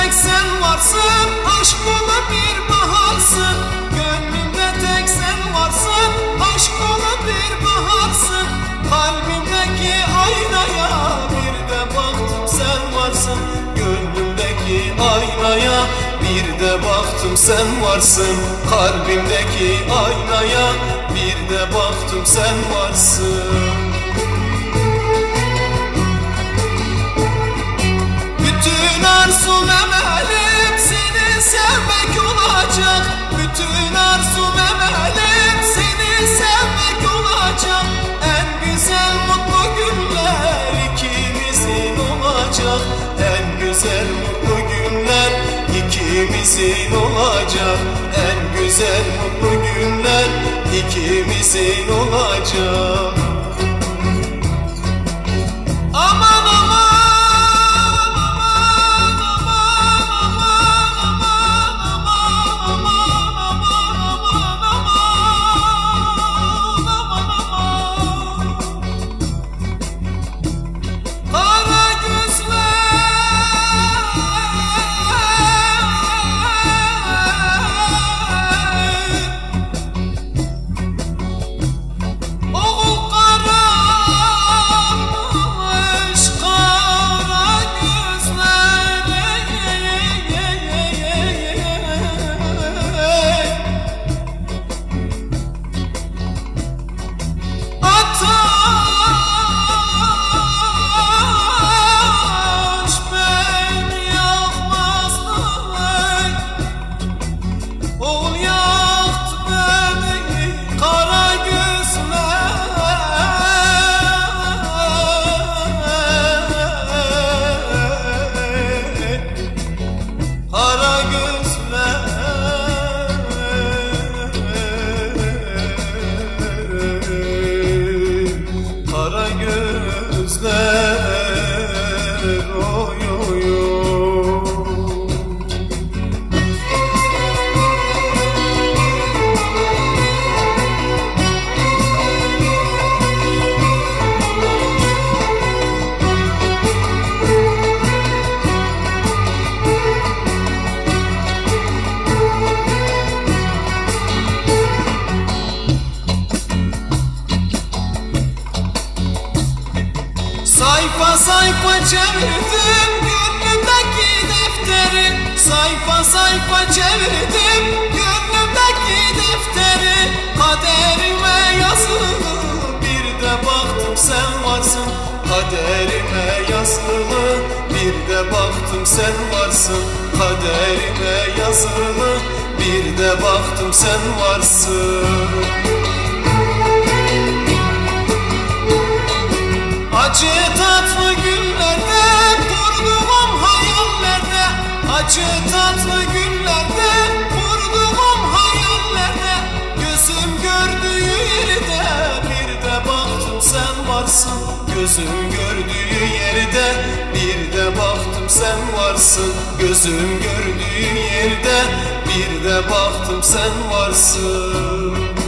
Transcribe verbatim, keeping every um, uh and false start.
tek sen varsın, aşk dolu bir baharsın. Gönlümde tek sen varsın, aşk dolu bir baharsın. Kalbimdeki aynaya bir de baktım sen varsın. Gönlümdeki aynaya bir de baktım sen varsın. Kalbimdeki aynaya bir de baktım sen varsın. Bütün arzum emelim seni sevmek olacak. Bütün arzum emelim seni sevmek olacak. En güzel mutlu günler ikimizin olacak. En güzel mutlu günler ikimizin olacak. En güzel mutlu günler ikimizin olacak. Aman aman. Sayfa sayfa çevirdim gönlümdeki defteri. Sayfa sayfa çevirdim gönlümdeki defteri. Kaderime yazılı bir de baktım sen varsın. Kaderime yazılı bir de baktım sen varsın. Kaderime yazılı bir de baktım sen varsın. Acı tatlı günlerde kurduğum hayallerde. Acı tatlı günlerde kurduğum hayallerde. Gözüm gördüğü yerde bir de baktım sen varsın. Gözüm gördüğü yerde bir de baktım sen varsın. Gözüm gördüğü yerde bir de baktım sen varsın.